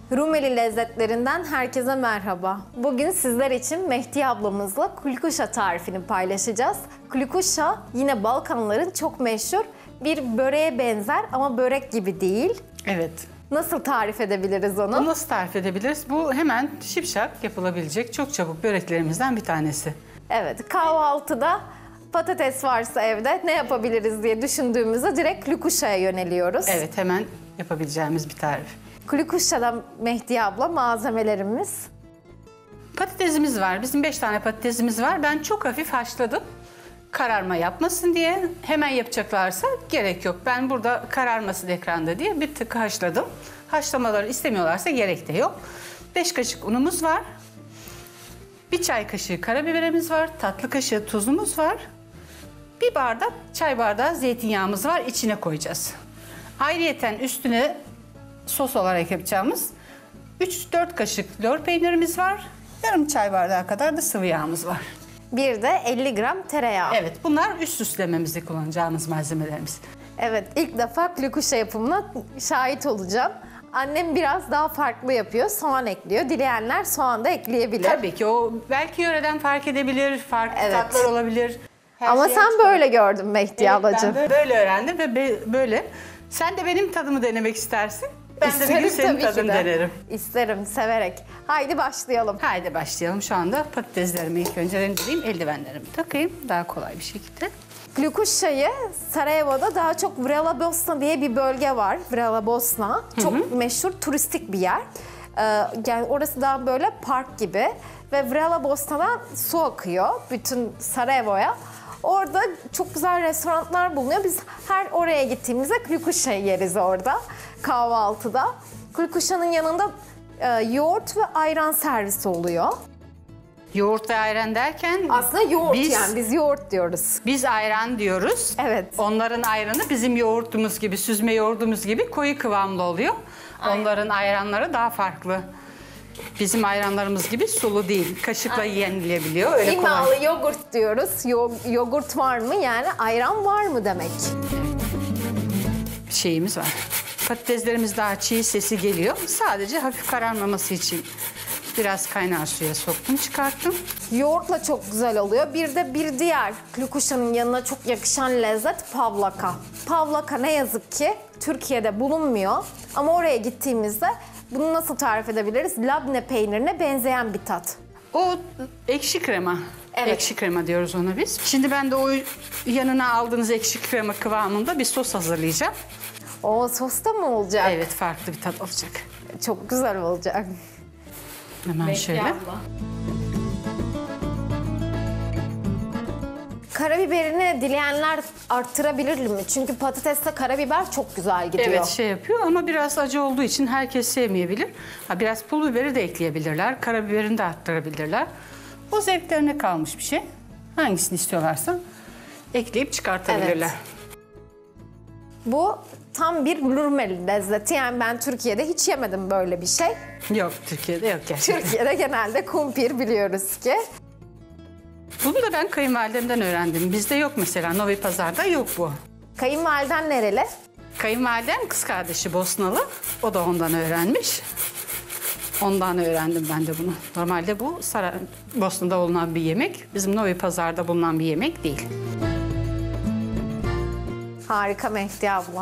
Rumeli lezzetlerinden herkese merhaba. Bugün sizler için Mehdi ablamızla kulikuşa tarifini paylaşacağız. Kulikuşa yine Balkanların çok meşhur bir böreğe benzer ama börek gibi değil. Evet. Nasıl tarif edebiliriz onu? Bunu nasıl tarif edebiliriz? Bu hemen şipşak yapılabilecek çok çabuk böreklerimizden bir tanesi. Evet, kahvaltıda patates varsa evde ne yapabiliriz diye düşündüğümüzde direkt kulikuşaya yöneliyoruz. Evet, hemen yapabileceğimiz bir tarif. Kulikuşa'da Mehdi abla malzemelerimiz. Patatesimiz var. Bizim 5 tane patatesimiz var. Ben çok hafif haşladım. Kararma yapmasın diye. Hemen yapacaklarsa gerek yok. Ben burada kararmasın ekranda diye bir tık haşladım. Haşlamaları istemiyorlarsa gerek de yok. 5 kaşık unumuz var. 1 çay kaşığı karabiberimiz var. Tatlı kaşığı tuzumuz var. 1 bardak çay bardağı zeytinyağımız var. İçine koyacağız. Ayrıyeten üstüne sos olarak yapacağımız 3-4 kaşık lor peynirimiz var. Yarım çay bardağı kadar da sıvı yağımız var. Bir de 50 gram tereyağı. Evet, bunlar üst süslememizde kullanacağımız malzemelerimiz. Evet, ilk defa kulikuşa yapımına şahit olacağım. Annem biraz daha farklı yapıyor, soğan ekliyor. Dileyenler soğan da ekleyebilir. Tabii ki o belki yöreden fark edebilir, farklı Evet. tatlar olabilir. Her Ama şey sen açık. böyle gördün Mehdi ablacığım. Ben böyle öğrendim ve böyle. Sen de benim tadımı denemek istersin. Ben de bir gün senin tabii ki tadını de. denerim. İsterim, severek. Haydi başlayalım. Haydi başlayalım. Şu anda patateslerimi ilk önce rendeleyeyim, eldivenlerimi takayım. Daha kolay bir şekilde. Kulikuşa'yı Sarajevo'da daha çok Vrela Bosna diye bir bölge var. Vrela Bosna. Çok meşhur turistik bir yer. Yani orası daha böyle park gibi. Ve Vrela Bosna'dan su akıyor bütün Sarajevo'ya. Orada çok güzel restoranlar bulunuyor. Biz her oraya gittiğimizde kulikuşa'yı yeriz orada kahvaltıda. Kulikuşa'nın yanında yoğurt ve ayran servisi oluyor. Yoğurt ve ayran derken Aslında yoğurt yani biz yoğurt diyoruz. biz ayran diyoruz. Evet. Onların ayranı bizim yoğurtumuz gibi, süzme yoğurdumuz gibi koyu kıvamlı oluyor. Onların ayranları daha farklı. Bizim ayranlarımız gibi sulu değil. Kaşıkla yenilebiliyor. Öyle kolay. İmalı yoğurt diyoruz. Yoğurt var mı? Yani ayran var mı demek. Şeyimiz var. Patateslerimiz daha çiğ, sesi geliyor. Sadece hafif kararmaması için biraz kaynar suya soktum, çıkarttım. Yoğurtla çok güzel oluyor. Bir de bir diğer kulikuşanın yanına çok yakışan lezzet pavlaka. Pavlaka ne yazık ki Türkiye'de bulunmuyor. Ama oraya gittiğimizde bunu nasıl tarif edebiliriz? Labne peynirine benzeyen bir tat. O ekşi krema. Evet. Ekşi krema diyoruz ona biz. Şimdi ben de o yanına aldığınız ekşi krema kıvamında bir sos hazırlayacağım. O sosta mı olacak? Evet, farklı bir tat olacak. Çok güzel olacak. Hemen şöyle. Karabiberini dileyenler arttırabilir mi? Çünkü patatesle karabiber çok güzel gidiyor. Evet, şey yapıyor ama biraz acı olduğu için herkes sevmeyebilir. Biraz pul biberi de ekleyebilirler. Karabiberini de arttırabilirler. O zevklerine kalmış bir şey. Hangisini istiyorlarsa ekleyip çıkartabilirler. Bu tam bir Rumeli lezzeti. Yani ben Türkiye'de hiç yemedim böyle bir şey. Yok, Türkiye'de yok gerçekten. Türkiye'de genelde kumpir biliyoruz ki. Bunu da ben kayınvalidemden öğrendim. Bizde yok mesela. Novi Pazar'da yok bu. Kayınvaliden nereli? Kayınvalidem kız kardeşi Bosnalı. O da ondan öğrenmiş. Ondan öğrendim ben de bunu. Normalde bu Bosna'da bulunan bir yemek. Bizim Novi Pazar'da bulunan bir yemek değil. Harika Mehdi abla.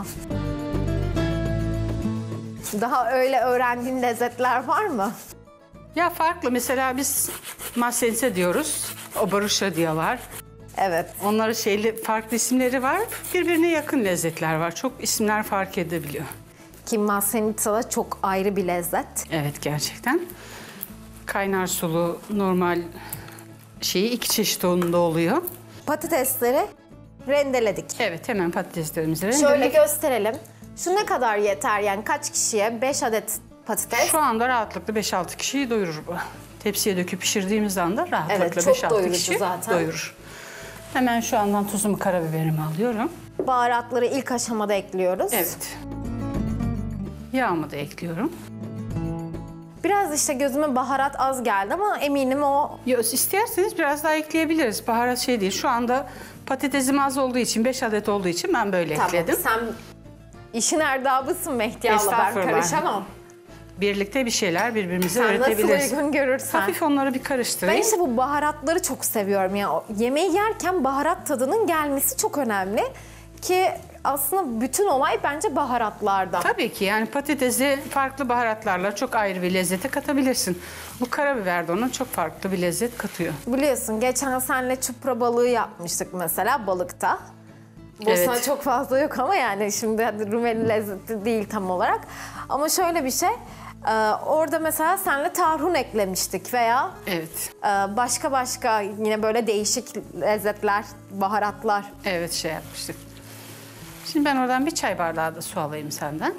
Daha öyle öğrendiğin lezzetler var mı? Ya farklı. Mesela biz masense diyoruz. Obaruşa diyorlar. Evet. Onların farklı isimleri var. Birbirine yakın lezzetler var. Çok isimler fark edebiliyor. Ki Maslenica da çok ayrı bir lezzet. Evet, gerçekten. Kaynar sulu, normal iki çeşit onda oluyor. Patatesleri rendeledik. Evet, hemen patateslerimizi Şöyle rendeledik. gösterelim. Şu ne kadar yeter yani kaç kişiye? 5 adet patates. Şu anda rahatlıkla 5-6 kişiyi doyurur bu. Tepsiye döküp pişirdiğimiz anda rahatlıkla Evet, çok 5-6 doyurucu kişi zaten. doyurur. Hemen şu andan tuzumu, karabiberimi alıyorum. Baharatları ilk aşamada ekliyoruz. Evet. Yağımı da ekliyorum. Biraz işte gözüme baharat az geldi ama eminim o... İsterseniz biraz daha ekleyebiliriz. Baharat değil. Şu anda patatesim az olduğu için, 5 adet olduğu için ben böyle ekledim. Sen işin erdabısın Mehdi abla, ben karışamam. birlikte bir şeyler birbirimize Sen nasıl öğretebiliriz. uygun görürsen. Hafif onları bir Ben karıştırayım. işte bu baharatları çok seviyorum. Yani yemeği yerken baharat tadının gelmesi çok önemli. Ki aslında bütün olay bence baharatlarda. Tabii ki yani patatesi farklı baharatlarla çok ayrı bir lezzete katabilirsin. Bu karabiber de ona çok farklı bir lezzet katıyor. Biliyorsun geçen senle çupra balığı yapmıştık mesela balıkta. Bosna Evet. çok fazla yok ama yani şimdi hadi Rumeli lezzeti değil tam olarak. Ama şöyle bir şey, orada mesela senle tarhun eklemiştik veya Evet. başka yine böyle değişik lezzetler, baharatlar. Evet şey yapmıştık. Şimdi ben oradan bir çay bardağı da su alayım senden.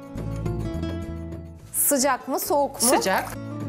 Sıcak mı soğuk mu? Sıcak.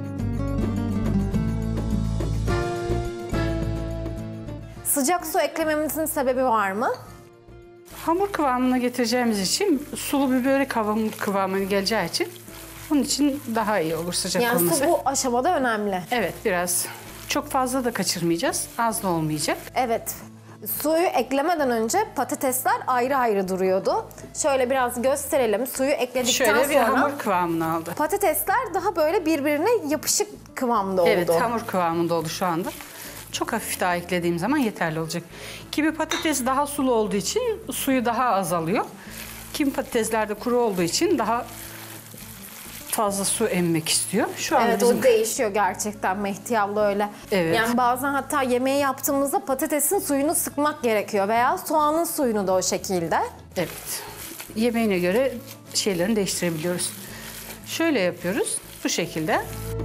Sıcak su eklememizin sebebi var mı? Hamur kıvamına getireceğimiz için sulu bir börek kıvamına geleceği için onun için daha iyi olur sıcak Yani olması. su bu aşamada önemli. Evet biraz çok fazla da kaçırmayacağız. Az da olmayacak. Evet. Suyu eklemeden önce patatesler ayrı ayrı duruyordu. Şöyle biraz gösterelim. Suyu ekledikten Şöyle bir sonra hamur kıvamını aldı. patatesler daha böyle birbirine yapışık kıvamda oldu. Evet hamur kıvamında oldu şu anda. Çok hafif daha eklediğim zaman yeterli olacak. Kimi patates daha sulu olduğu için suyu daha azalıyor. Kimi patatesler de kuru olduğu için daha fazla su emmek istiyor. Şu anda Evet bizim o değişiyor gerçekten Mehdi abla öyle. Evet. Yani bazen hatta yemeği yaptığımızda patatesin suyunu sıkmak gerekiyor veya soğanın suyunu da o şekilde. evet. Yemeğine göre şeylerini değiştirebiliyoruz. Şöyle yapıyoruz. Bu şekilde.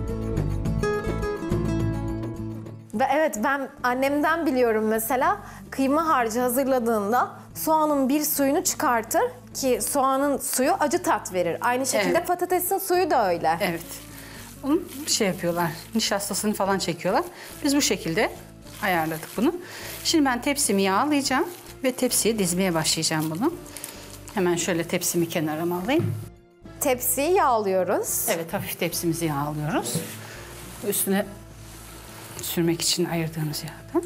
Ve evet ben annemden biliyorum mesela kıyma harcı hazırladığında soğanın bir suyunu çıkartır ki soğanın suyu acı tat verir. Aynı şekilde Evet. patatesin suyu da öyle. Evet. Onu şey yapıyorlar. Nişastasını falan çekiyorlar. Biz bu şekilde ayarladık bunu. Şimdi ben tepsimi yağlayacağım ve tepsiye dizmeye başlayacağım bunu. Hemen şöyle tepsimi kenara alayım. Tepsiyi yağlıyoruz. Evet hafif tepsimizi yağlıyoruz. Üstüne sürmek için ayırdığımız yağdan.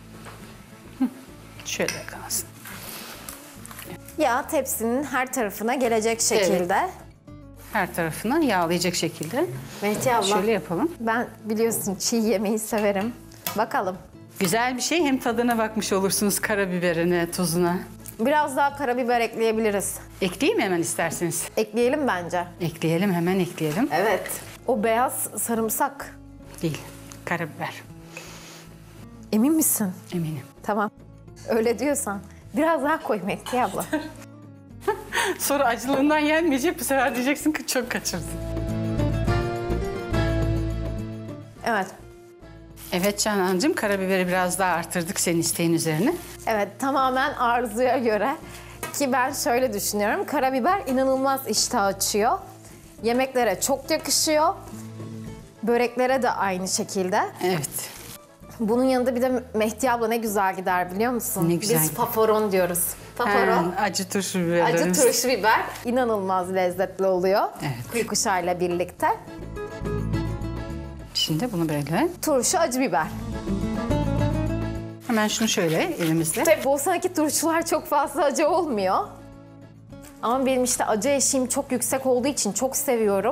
Şöyle kalsın. Yağ tepsinin her tarafına gelecek şekilde. Her tarafına yağlayacak şekilde. Mehdi abla Şöyle yapalım. ben biliyorsun çiğ yemeği severim. Bakalım. Güzel bir şey hem tadına bakmış olursunuz karabiberine, tuzuna. Biraz daha karabiber ekleyebiliriz. Ekleyeyim mi hemen isterseniz? Ekleyelim bence. Ekleyelim hemen ekleyelim. Evet. O beyaz sarımsak. Değil, karabiber. Emin misin? Eminim. Tamam. Öyle diyorsan. Biraz daha koy Mehdi abla. Sonra acılığından yenmeyecek bu sefer diyeceksin ki çok kaçırdın. Evet. Evet Canancığım karabiberi biraz daha artırdık senin isteğin üzerine. Evet tamamen arzuya göre. Ki ben şöyle düşünüyorum. Karabiber inanılmaz iştah açıyor. Yemeklere çok yakışıyor. Böreklere de aynı şekilde. Evet. Bunun yanında bir de Mehdi abla ne güzel gider biliyor musun? Ne güzel Biz gider. paparon diyoruz. Paparon. Acı turşu Acı biberlerimiz. turşu biber inanılmaz lezzetli oluyor. Evet. Kuykuşayla birlikte. Şimdi bunu böyle. Turşu acı biber. Hemen şunu şöyle elimizle. Tabii Bosna'daki turşular çok fazla acı olmuyor. Ama benim işte acı eşiğim çok yüksek olduğu için çok seviyorum.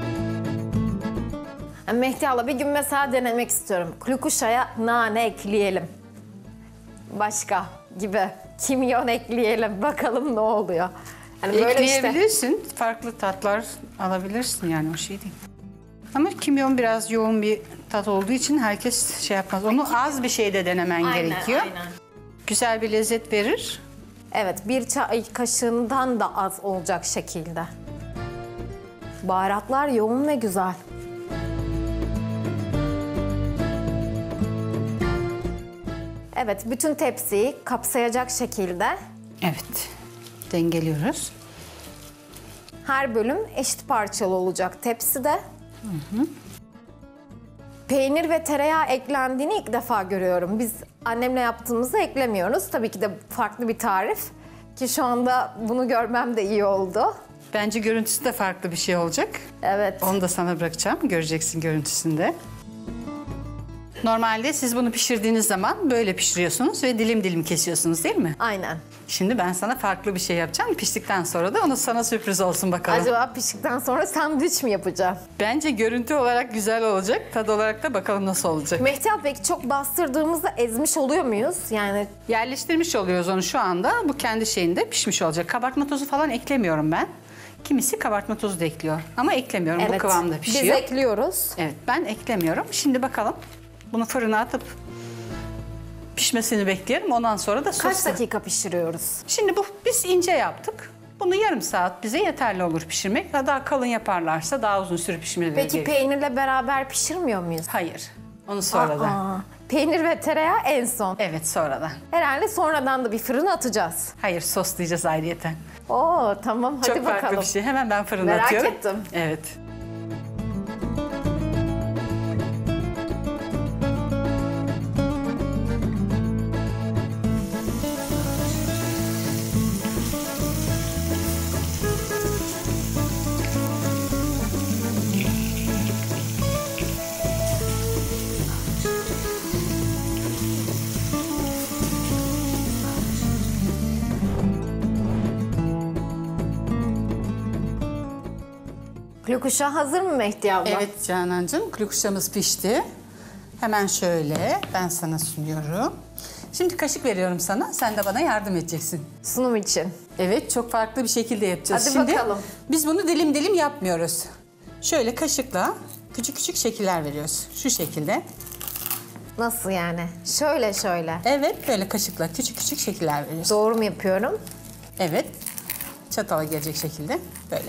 Yani Mehdi abla bir gün mesela denemek istiyorum. Klukuşaya nane ekleyelim. Başka gibi kimyon ekleyelim. Bakalım ne oluyor. Yani böyle işte. Ekleyebilirsin. Farklı tatlar alabilirsin yani o şey değil. Ama kimyon biraz yoğun bir tat olduğu için herkes şey yapmaz. Onu az bir şeyde denemen gerekiyor. Aynen. Güzel bir lezzet verir. Evet, bir çay kaşığından da az olacak şekilde. Baharatlar yoğun ve güzel. Evet, bütün tepsiyi kapsayacak şekilde Evet. Dengeliyoruz. her bölüm eşit parçalı olacak tepside. Peynir ve tereyağı eklendiğini ilk defa görüyorum. Biz annemle yaptığımızda eklemiyoruz. Tabii ki de farklı bir tarif. Ki şu anda bunu görmem de iyi oldu. Bence görüntüsü de farklı bir şey olacak. Evet. Onu da sana bırakacağım. Göreceksin görüntüsünde. Normalde siz bunu pişirdiğiniz zaman böyle pişiriyorsunuz ve dilim dilim kesiyorsunuz değil mi? Aynen. Şimdi ben sana farklı bir şey yapacağım. Piştikten sonra da onu sana sürpriz olsun bakalım. Acaba piştikten sonra sandviç mi yapacağım? Bence görüntü olarak güzel olacak. Tadı olarak da bakalım nasıl olacak. Mehdi abla, peki çok bastırdığımızda ezmiş oluyor muyuz? Yani Yerleştirmiş oluyoruz onu şu anda. Bu kendi şeyinde pişmiş olacak. Kabartma tozu falan eklemiyorum ben. Kimisi kabartma tozu da ekliyor. Ama eklemiyorum. Bu kıvamda pişiyor. Biz ekliyoruz. Evet, ben eklemiyorum. Şimdi bakalım. Bunu fırına atıp pişmesini bekleyelim. Ondan sonra da Kaç sosla. dakika pişiriyoruz? Şimdi biz ince yaptık. Bunu yarım saat bize yeterli olur pişirmek. Daha kalın yaparlarsa daha uzun süre pişirmeleri Peki gerekiyor. peynirle beraber pişirmiyor muyuz? Hayır. Onu sonradan. Aa, peynir ve tereyağı en son. Evet, sonradan. Herhalde sonradan da bir fırına atacağız. Hayır, soslayacağız ayrıyeten. Oo tamam, hadi Çok bakalım. farklı bir şey. Hemen ben fırına Merak atıyorum. ettim. Evet. Klukuşa hazır mı Mehdi abla? Evet Canancığım, klukuşamız pişti. Hemen şöyle ben sana sunuyorum. Şimdi kaşık veriyorum sana. Sen de bana yardım edeceksin. Sunum için. Evet, çok farklı bir şekilde yapacağız. Hadi Şimdi bakalım. biz bunu dilim dilim yapmıyoruz. Şöyle kaşıkla küçük küçük şekiller veriyoruz. Şu şekilde. Nasıl yani? Şöyle şöyle. Evet, böyle kaşıkla küçük küçük şekiller veriyoruz. Doğru mu yapıyorum? Evet. Çatala gelecek şekilde böyle.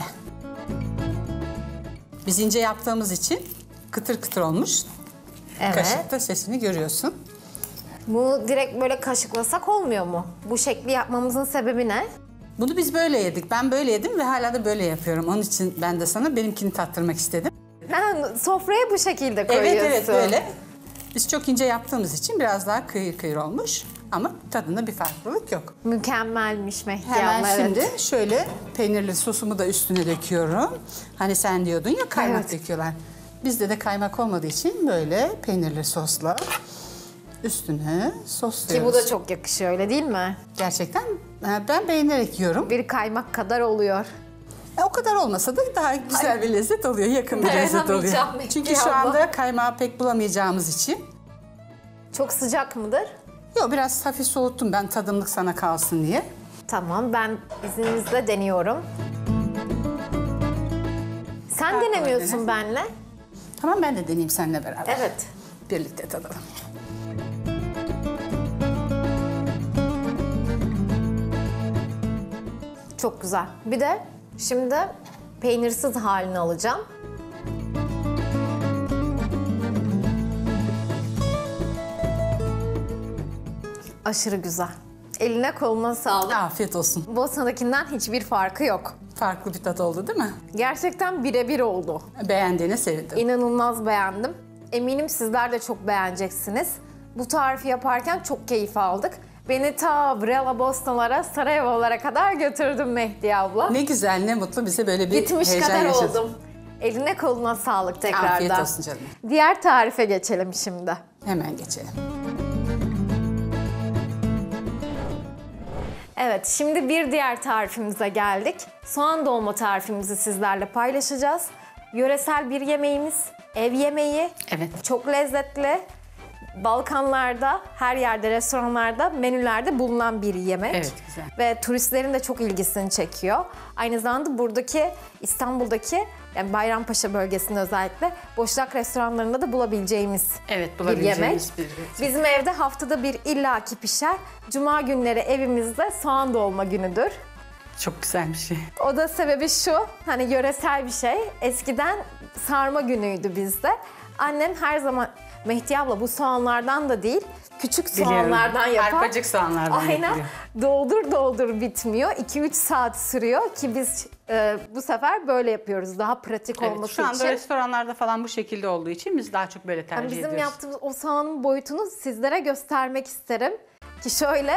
Biz ince yaptığımız için kıtır kıtır olmuş. Evet. Kaşıkta sesini görüyorsun. Bu direkt böyle kaşıklasak olmuyor mu? Bu şekli yapmamızın sebebi ne? Bunu biz böyle yedik. Ben böyle yedim ve hala da böyle yapıyorum. Onun için ben de sana benimkini tattırmak istedim. Ha, sofraya bu şekilde koyuyorsun. Evet böyle. Biz çok ince yaptığımız için biraz daha kıyır kıyır olmuş. Ama tadında bir farklılık yok. Mükemmelmiş Mehdi Hemen abla, şimdi evet. şöyle peynirli sosumu da üstüne döküyorum. Hani sen diyordun ya kaymak Evet. döküyorlar. Bizde de kaymak olmadığı için böyle peynirli sosla üstüne sosluyoruz. Ki bu da çok yakışıyor, öyle değil mi? Gerçekten ben beğenerek yiyorum. Bir kaymak kadar oluyor. O kadar olmasa da daha güzel bir lezzet oluyor, yakın bir lezzet oluyor. Dayanamayacağım Mehdi Çünkü şu abla. anda kaymağı pek bulamayacağımız için. Çok sıcak mıdır? Yok, biraz hafif soğuttum ben tadımlık sana kalsın diye. Tamam, ben izninizle deniyorum. Sen Farklı denemiyorsun dene. benle. Tamam, ben de deneyeyim seninle beraber. Evet. Birlikte tadalım. Çok güzel. Bir de şimdi peynirsiz halini alacağım. Aşırı güzel. Eline koluna sağlık. Afiyet olsun. Bosna'dakinden hiçbir farkı yok. Farklı bir tat oldu değil mi? Gerçekten birebir oldu. Beğendiğine sevindim. İnanılmaz beğendim. Eminim sizler de çok beğeneceksiniz. Bu tarifi yaparken çok keyif aldık. Beni ta Vrela Bosnalara, Sarajevo'lara kadar götürdün Mehdi abla. Ne güzel, ne mutlu bize böyle bir Gitmiş heyecan kadar yaşadık. oldum. Eline koluna sağlık tekrardan. Afiyet olsun canım. Diğer tarife geçelim şimdi. Hemen geçelim. Evet, şimdi bir diğer tarifimize geldik. Soğan dolma tarifimizi sizlerle paylaşacağız. Yöresel bir yemeğimiz, ev yemeği. Evet. Çok lezzetli. Balkanlarda, her yerde, restoranlarda, menülerde bulunan bir yemek. Evet, güzel. Ve turistlerin de çok ilgisini çekiyor. Aynı zamanda buradaki, İstanbul'daki, yani Bayrampaşa bölgesinde özellikle boşnak restoranlarında da bulabileceğimiz Evet, bir yemek. bulabileceğimiz bir Bizim evde haftada bir illaki pişer. Cuma günleri evimizde soğan dolma günüdür. Çok güzel bir şey. O da sebebi şu, hani yöresel bir şey. Eskiden sarma günüydü bizde. Annem her zaman, Mehdi abla bu soğanlardan da değil, küçük soğanlardan yapar. Arpacık soğanlardan Aynen. yapılıyor. Doldur doldur bitmiyor. 2-3 saat sürüyor ki biz bu sefer böyle yapıyoruz. Daha pratik Evet, olması şu anda için. restoranlarda falan bu şekilde olduğu için biz daha çok böyle tercih Yani bizim ediyoruz. yaptığımız o soğanın boyutunu sizlere göstermek isterim. Ki şöyle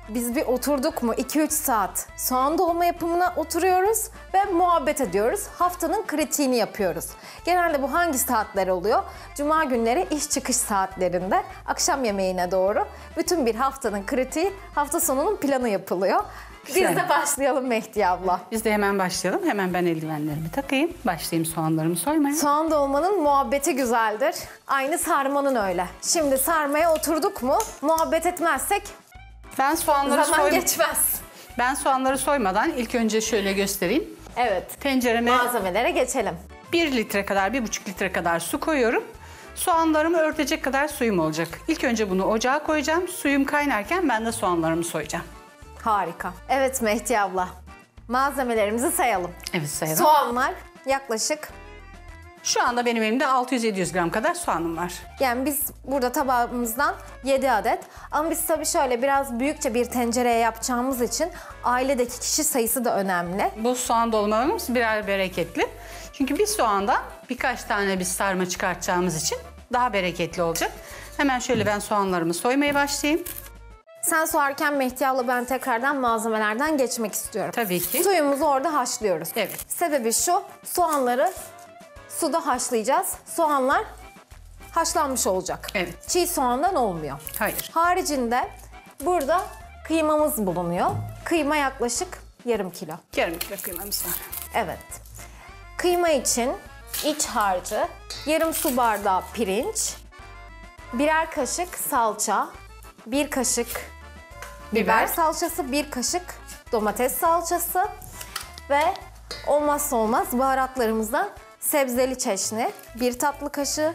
Biz bir oturduk mu 2-3 saat soğan dolma yapımına oturuyoruz ve muhabbet ediyoruz. Haftanın kritiğini yapıyoruz. Genelde bu hangi saatler oluyor? Cuma günleri iş çıkış saatlerinde akşam yemeğine doğru bütün bir haftanın kritiği, hafta sonunun planı yapılıyor. Biz Güzel. de başlayalım Mehdiye abla. Biz de hemen başlayalım. Hemen ben eldivenlerimi takayım. Başlayayım soğanlarımı soymaya. Soğan dolmanın muhabbeti güzeldir. Aynı sarmanın öyle. Şimdi sarmaya oturduk mu muhabbet etmezsek Ben soğanları zaman geçmez. Ben soğanları soymadan ilk önce şöyle göstereyim. Evet. Tencereme Malzemelere geçelim. 1 litre kadar, 1,5 litre kadar su koyuyorum. Soğanlarımı örtecek kadar suyum olacak. İlk önce bunu ocağa koyacağım. Suyum kaynarken ben de soğanlarımı soyacağım. Harika. Evet Mehdiye abla. Malzemelerimizi sayalım. Evet, sayalım. Soğanlar yaklaşık. Şu anda benim elimde 600-700 gram kadar soğanım var. Yani biz burada tabağımızdan 7 adet. Ama biz tabii şöyle biraz büyükçe bir tencereye yapacağımız için ailedeki kişi sayısı da önemli. Bu soğan dolmalarımız birer bereketli. Çünkü bir soğandan birkaç tane biz sarma çıkartacağımız için daha bereketli olacak. Hemen şöyle ben soğanlarımı soymaya başlayayım. Sen soğarken Mehdiye abla ben tekrardan malzemelerden geçmek istiyorum. Tabii ki. Suyumuzu orada haşlıyoruz. Evet. Sebebi şu, soğanları suda haşlayacağız. Soğanlar haşlanmış olacak. Evet. Çiğ soğandan olmuyor. Hayır. Haricinde burada kıymamız bulunuyor. Kıyma yaklaşık yarım kilo. Yarım kilo kıymamız var. Evet. Kıyma için iç harcı, yarım su bardağı pirinç, birer kaşık salça, bir kaşık biber salçası, bir kaşık domates salçası ve olmazsa olmaz baharatlarımızdan sebzeli çeşni, bir tatlı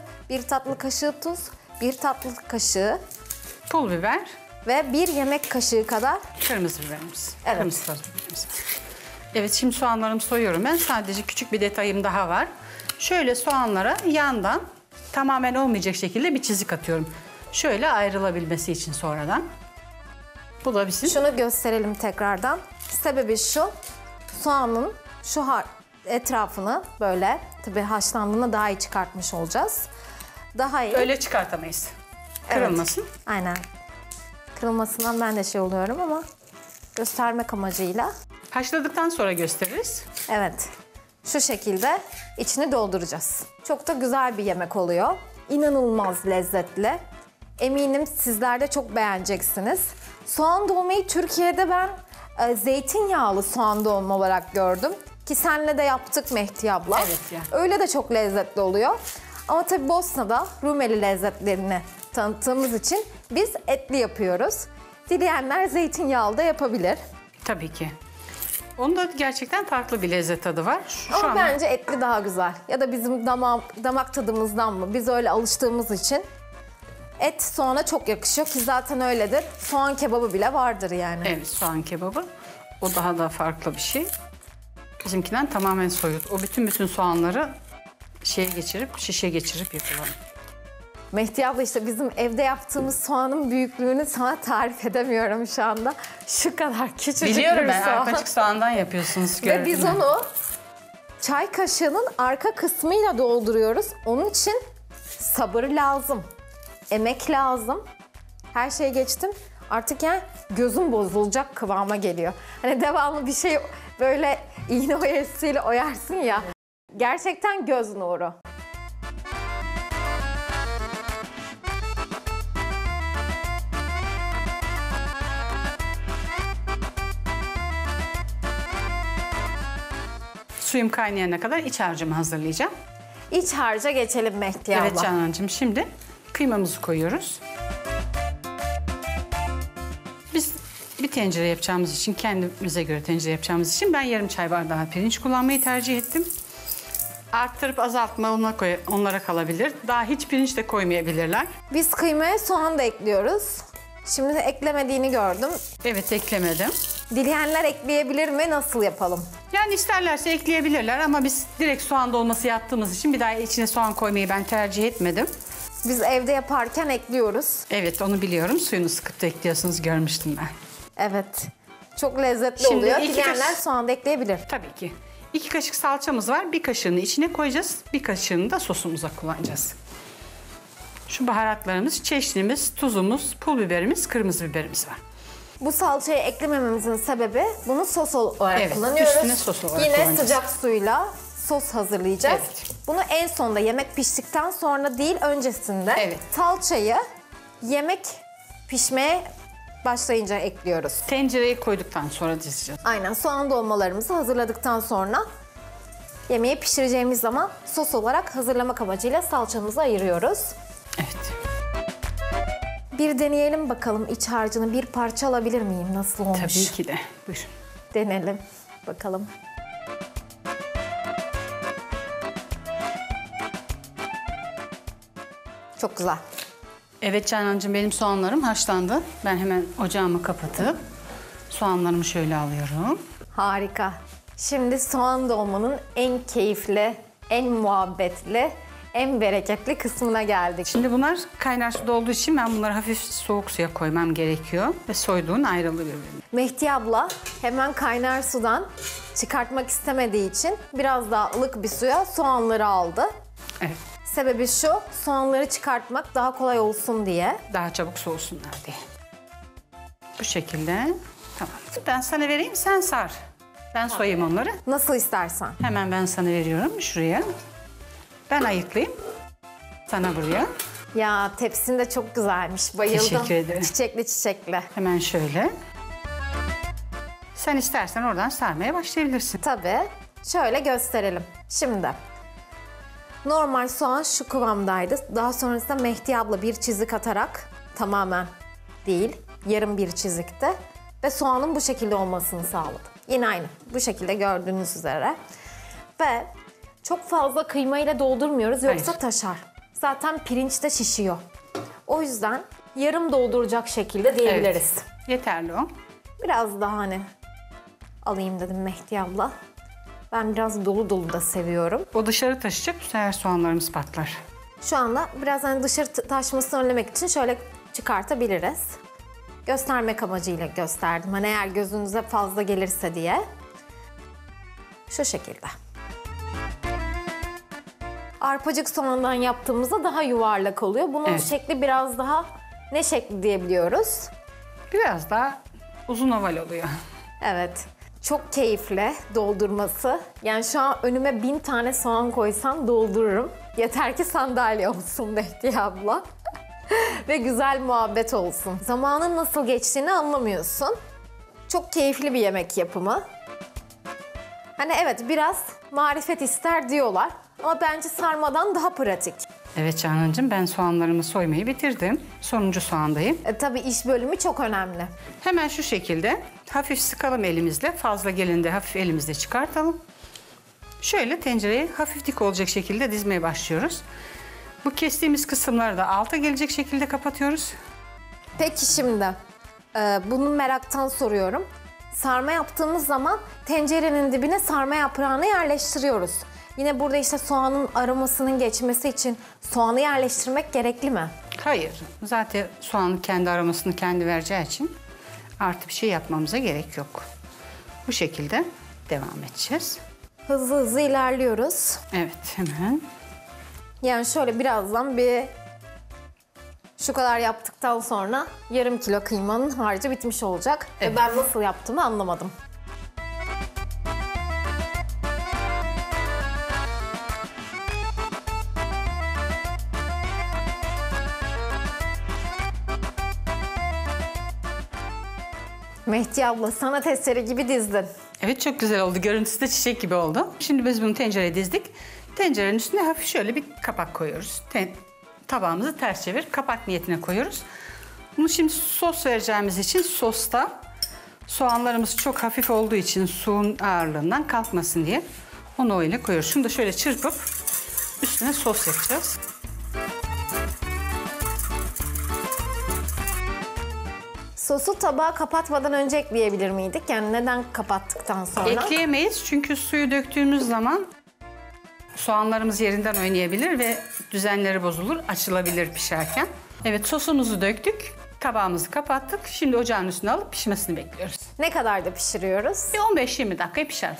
kaşığı tuz, bir tatlı kaşığı Pul biber, ve bir yemek kaşığı kadar. kırmızı biberimiz. Evet. Kırmızı toz biberimiz var. Evet, şimdi soğanlarımı soyuyorum ben. Sadece küçük bir detayım daha var. Şöyle soğanlara yandan tamamen olmayacak şekilde bir çizik atıyorum. Şöyle ayrılabilmesi için sonradan. Bu da bizim Şunu gösterelim tekrardan. Sebebi şu, soğanın şu etrafını böyle tabii haşlandığında daha iyi çıkartmış olacağız. Daha iyi. öyle çıkartamayız. Kırılmasın. Evet, aynen. Kırılmasından ben de şey oluyorum ama göstermek amacıyla. Haşladıktan sonra gösteririz. Evet. Şu şekilde içini dolduracağız. Çok da güzel bir yemek oluyor. İnanılmaz lezzetli. Eminim sizler de çok beğeneceksiniz. Soğan dolmayı Türkiye'de ben zeytinyağlı soğan dolma olarak gördüm. Ki senle de yaptık Mehdiye abla. Evet ya. Öyle de çok lezzetli oluyor. Ama tabii Bosna'da Rumeli lezzetlerini tanıttığımız için biz etli yapıyoruz. Dileyenler zeytinyağlı da yapabilir. Tabii ki. Onda gerçekten farklı bir lezzet tadı var. Ama anda- bence etli daha güzel. Ya da bizim damak tadımızdan mı? Biz öyle alıştığımız için et soğana çok yakışıyor ki zaten öyledir. Soğan kebabı bile vardır yani. Evet, soğan kebabı. O daha da farklı bir şey. Bizimkinden tamamen soyut. O bütün soğanları şişe geçirip yapıyorlar. Mehdiye abla işte bizim evde yaptığımız soğanın büyüklüğünü sana tarif edemiyorum şu anda. Şu kadar küçücük Biliyorum bir ben, soğan. arpacık soğandan yapıyorsunuz. Ve gördüm biz ben. onu çay kaşığının arka kısmıyla dolduruyoruz. Onun için sabır lazım, emek lazım. Her şeye geçtim. Artık yani gözüm bozulacak kıvama geliyor. Hani devamlı bir şey böyle iğne oyasıyla oyarsın ya. Gerçekten göz nuru. Suyum kaynayana kadar iç harcımı hazırlayacağım. İç harca geçelim Mehdiye Evet abla. Canancığım, şimdi kıymamızı koyuyoruz. Biz bir tencere yapacağımız için, kendimize göre tencere yapacağımız için ben yarım çay bardağı pirinç kullanmayı tercih ettim. Arttırıp azaltma onlara kalabilir. Daha hiç pirinç de koymayabilirler. Biz kıymaya soğan da ekliyoruz. Şimdi de eklemediğini gördüm. Evet, eklemedim. Dileyenler ekleyebilir mi? Nasıl yapalım? Yani isterlerse ekleyebilirler ama biz direkt soğan dolması yaptığımız için bir daha içine soğan koymayı ben tercih etmedim. Biz evde yaparken ekliyoruz. Evet, onu biliyorum. Suyunu sıkıp da ekliyorsunuz, görmüştüm ben. Evet. Çok lezzetli Şimdi oluyor. iki Dileyenler kaşık- soğan da ekleyebilir. Tabii ki. 2 kaşık salçamız var. Bir kaşığını içine koyacağız. Bir kaşığını da sosumuza kullanacağız. Şu baharatlarımız, çeşnimiz, tuzumuz, pul biberimiz, kırmızı biberimiz var. Bu salçayı eklemememizin sebebi bunu sos olarak Evet, kullanıyoruz. üstüne sos olarak Yine kullanacağız. sıcak suyla sos hazırlayacağız. Evet. Bunu en sonda yemek piştikten sonra değil öncesinde Evet. salçayı yemek pişmeye başlayınca ekliyoruz. Tencereye koyduktan sonra dizeceğiz. Aynen soğan dolmalarımızı hazırladıktan sonra yemeği pişireceğimiz zaman sos olarak hazırlamak amacıyla salçamızı ayırıyoruz. Evet. Bir deneyelim bakalım iç harcını bir parça alabilir miyim? Nasıl olmuş? Tabii ki de. Buyurun. Denelim bakalım. Çok güzel. Evet Canancığım, benim soğanlarım haşlandı. Ben hemen ocağımı kapatıp soğanlarımı şöyle alıyorum. Harika. Şimdi soğan dolmanın en keyifli, en muhabbetli, en bereketli kısmına geldik. Şimdi bunlar kaynar suda olduğu için ben bunları hafif soğuk suya koymam gerekiyor. Ve soyduğun ayrılır birbirine. Mehdi abla hemen kaynar sudan çıkartmak istemediği için biraz daha ılık bir suya soğanları aldı. Evet. Sebebi şu, soğanları çıkartmak daha kolay olsun diye. Daha çabuk soğusunlar diye. Bu şekilde. Tamam. Ben sana vereyim, sen sar. Ben soyayım onları. Nasıl istersen. Hemen ben sana veriyorum şuraya. Ben ayıklayayım. Sana buraya. Ya tepsin de çok güzelmiş. Bayıldım. Teşekkür ederim. Çiçekli çiçekli. Hemen şöyle. Sen istersen oradan sarmaya başlayabilirsin. Tabii. Şöyle gösterelim. Şimdi normal soğan şu kıvamdaydı. Daha sonrasında Mehdi abla bir çizik atarak tamamen değil, yarım bir çizikte ve soğanın bu şekilde olmasını sağladı. Yine aynı. Bu şekilde gördüğünüz üzere. Ve çok fazla kıyma ile doldurmuyoruz yoksa Hayır. taşar. Zaten pirinç de şişiyor. O yüzden yarım dolduracak şekilde diyebiliriz. Evet. Yeterli o. Biraz daha hani alayım dedim Mehdi abla. Ben biraz dolu dolu da seviyorum. O dışarı taşıyacak, bu sefer soğanlarımız patlar. Şu anda biraz hani dışarı taşmasını önlemek için şöyle çıkartabiliriz. Göstermek amacıyla gösterdim. Hani eğer gözünüze fazla gelirse diye. Şu şekilde. Arpacık soğandan yaptığımızda daha yuvarlak oluyor. Bunun Evet. şekli biraz daha ne şekli diyebiliyoruz? Biraz daha uzun oval oluyor. Evet. Çok keyifli doldurması. Yani şu an önüme 1000 tane soğan koysam doldururum. Yeter ki sandalye olsun Mehdi abla. Ve güzel muhabbet olsun. Zamanın nasıl geçtiğini anlamıyorsun. Çok keyifli bir yemek yapımı. Hani evet biraz marifet ister diyorlar. Ama bence sarmadan daha pratik. Evet Canancığım, ben soğanlarımı soymayı bitirdim. Sonuncu soğandayım. Tabii iş bölümü çok önemli. Hemen şu şekilde hafif sıkalım elimizle. Fazla gelin de hafif elimizle çıkartalım. Şöyle tencereye hafif dik olacak şekilde dizmeye başlıyoruz. Bu kestiğimiz kısımları da alta gelecek şekilde kapatıyoruz. Peki şimdi bunu meraktan soruyorum. Sarma yaptığımız zaman tencerenin dibine sarma yaprağını yerleştiriyoruz. Yine burada işte soğanın aromasının geçmesi için soğanı yerleştirmek gerekli mi? Hayır, zaten soğanın kendi aromasını kendi vereceği için artı bir şey yapmamıza gerek yok. Bu şekilde devam edeceğiz. Hızlı hızlı ilerliyoruz. Evet, hemen. Yani şöyle birazdan bir şu kadar yaptıktan sonra yarım kilo kıymanın harcı bitmiş olacak. Evet. Ve ben nasıl yaptığımı anlamadım. Mehdi abla sanat eseri gibi dizdin. Evet, çok güzel oldu. Görüntüsü de çiçek gibi oldu. Şimdi biz bunu tencereye dizdik. Tencerenin üstüne hafif şöyle bir kapak koyuyoruz. Tabağımızı ters çevir, kapak niyetine koyuyoruz. Bunu şimdi sos vereceğimiz için sosta soğanlarımız çok hafif olduğu için suyun ağırlığından kalkmasın diye onu öyle koyuyoruz. Şunu da şöyle çırpıp üstüne sos yapacağız. Sosu tabağa kapatmadan önce ekleyebilir miydik? Yani neden kapattıktan sonra? Ekleyemeyiz çünkü suyu döktüğümüz zaman soğanlarımız yerinden oynayabilir ve düzenleri bozulur, açılabilir pişerken. Evet, sosumuzu döktük, tabağımızı kapattık. Şimdi ocağın üstüne alıp pişmesini bekliyoruz. Ne kadar da pişiriyoruz? Bir 15-20 dakika pişer.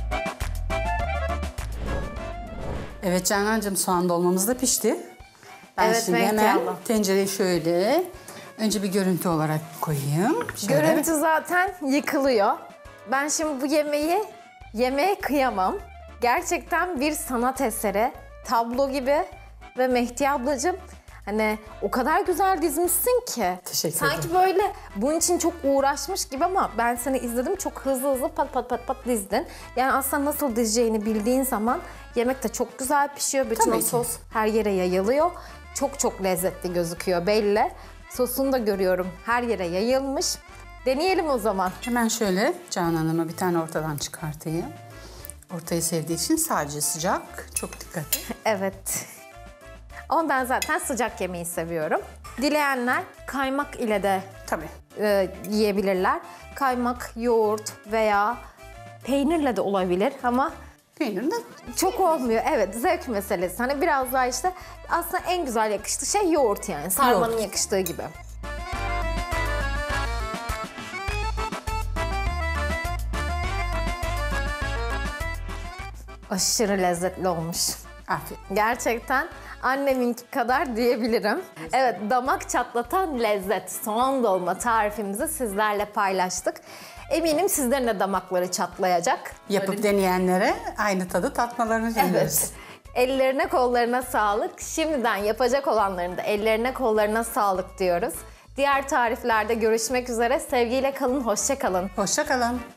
Evet Canancığım, soğan dolmamız da pişti. Ben Evet, şimdi renkli hemen Allah. tencereyi şöyle önce bir görüntü olarak koyayım. Şöyle. Görüntü zaten yıkılıyor. Ben şimdi bu yemeğe kıyamam. Gerçekten bir sanat eseri, tablo gibi ve Mehdi ablacığım hani o kadar güzel dizmişsin ki. Teşekkür Sanki ederim. böyle bunun için çok uğraşmış gibi ama ben seni izledim çok hızlı pat pat pat pat dizdin. Yani aslında nasıl dizeceğini bildiğin zaman yemek de çok güzel pişiyor. Bütün Tabii o ki. sos her yere yayılıyor. Çok lezzetli gözüküyor belli. Sosunu da görüyorum her yere yayılmış. Deneyelim o zaman. Hemen şöyle Canan Hanım'a bir tane ortadan çıkartayım. Ortayı sevdiği için sadece sıcak. Çok dikkat et. Evet. Ama ben zaten sıcak yemeği seviyorum. Dileyenler kaymak ile de Tabii. yiyebilirler. Kaymak, yoğurt veya peynirle de olabilir ama Peynirden çok olmuyor. Evet, zevk meselesi. Hani biraz daha işte aslında en güzel yakıştığı şey yoğurt yani. Sarmanın Yoğurt. yakıştığı gibi. Aşırı lezzetli olmuş. afiyet. Gerçekten anneminki kadar diyebilirim. Evet, damak çatlatan lezzet soğan dolma tarifimizi sizlerle paylaştık. Eminim sizlerin de damakları çatlayacak. Yapıp deneyenlere aynı tadı tatmalarını diliyoruz. Evet. Ellerine kollarına sağlık. Şimdiden yapacak olanların da ellerine kollarına sağlık diyoruz. Diğer tariflerde görüşmek üzere. Sevgiyle kalın, hoşça kalın. Hoşça kalın.